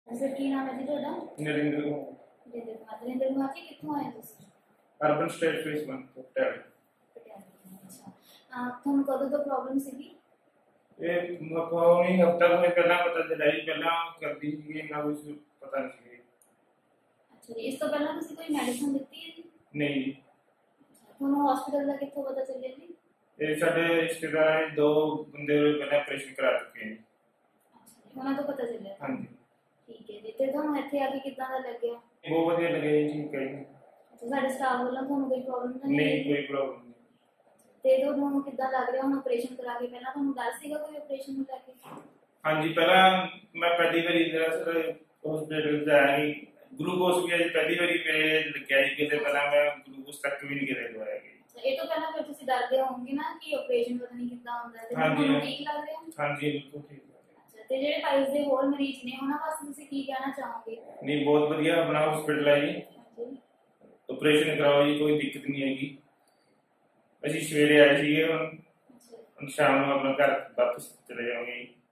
Sir की नाम है जी ਤੁਹਾਡਾ? नरेंद्र ਨਰਿੰਦਰ ਕੁਮਾਰ ਜੀ ਕਿੱਥੋਂ ਆਏ ਤੁਸੀਂ? Urban estate phase 1 Patiala. Patiala. ਅੱਛਾ ਤੁਹਾਨੂੰ ਕਦੋਂ ਤੋਂ ਪ੍ਰੋਬਲਮ ਸੀਗੀ? ये मकोनी हफ्ता में पहला पता चला ही पहला कर दी ये ना कुछ पता नहीं। ਅੱਛਾ ਜੀ ਇਸ ਤੋਂ ਪਹਿਲਾਂ ਤੁਸੀਂ ਕੋਈ ਮੈਡੀਸਿਨ ਲਿੱਤੀ ਹੈ ਜੀ? नहीं ਤੁਹਾਨੂੰ ਹਸਪੀਟਲ ਦਾ ਕਿੱਥੋਂ ਪਤਾ ਚੱਲਿਆ ਜੀ? ये साडे रिश्तेदार हैं दो बंदे पहले ऑपरेशन करा चुके हैं। ਅੱਛਾ ਜੀ ਉਹਨਾਂ ਤੋਂ ਪਤਾ ਚੱਲਿਆ। हाँ जी ਠੀਕ ਹੈ ਜੀ ਤੇ ਤੁਹਾਨੂੰ ਇੱਥੇ ਆ ਕੇ ਕਿੱਦਾਂ ਦਾ ਲੱਗਿਆ? बहुत बढ़िया लगे ठीक है। ਅੱਛਾ ਸਾਡੇ ਸਟਾਫ ਵੱਲੋਂ ਤੁਹਾਨੂੰ ਕੋਈ ਪ੍ਰੋਬਲਮ ਤਾਂ नहीं ਨਹੀਂ? कोई प्रॉब्लम नहीं। ਤੇ ਤੁਹਾਨੂੰ ਕਿੱਦਾਂ ਲੱਗ ਰਿਹਾ ਹੁਣ ਆਪਰੇਸ਼ਨ ਕਰਾ ਕੇ? ਪਹਿਲਾਂ ਤੁਹਾਨੂੰ ਡਰ ਸੀਗਾ ਕੋਈ ਆਪਰੇਸ਼ਨ ਨੂੰ ਲੈ ਕੇ? हाँ जी पहला मैं पहली बारी इधर सर हॉस्पिटल जाया ही ग्लूकोज भी आज पहली बारी मेरे लग्या ही कि पहला मैं ग्लूकोज तक भी नहीं किते लवाया गया। ਇਹ ਤੋਂ ਪਹਿਲਾਂ ਫਿਰ ਤੁਸੀਂ ਡਰਦੇ ਹੋਵੋਗੇ ਨਾ ਕਿ ਆਪਰੇਸ਼ਨ ਪਤਾ ਨਹੀਂ ਕਿੱਦਾਂ ਹੁੰਦਾ ਹੈ ਤੇ ਹਾਂਜੀ। ਤੁਹਾਨੂੰ ਠੀਕ ਲੱਗ ਰਿਹਾ? हाँ जी बिल्कुल ठीक है। ਅੱਛਾ ਤੇ ਜਿਹੜੇ ਪਾਈਸ ਦੇ ਹੋਰ ਮਰੀਜ਼ ਨੇ ਉਹਨਾਂ ਵਾਸਤੇ ਤੁਸੀਂ ਕੀ ਕਹਿਣਾ ਚਾਹੋਗੇ? नहीं बहुत बढ़िया अपना हॉस्पिटल है जी ਹਾਂਜੀ ऑपरेशन कराओ जी कोई दिक्कत नहीं हैगी। ਅਸੀਂ ਸਵੇਰੇ ਆਏ ਸੀਗੇ ਅੱਛਾ ਹੁਣ ਸ਼ਾਮ ਨੂੰ ਆਪਣਾ ਘਰ ਵਾਪਸ ਚਲੇ ਜਾਵਾਂਗੇ ਜੀ।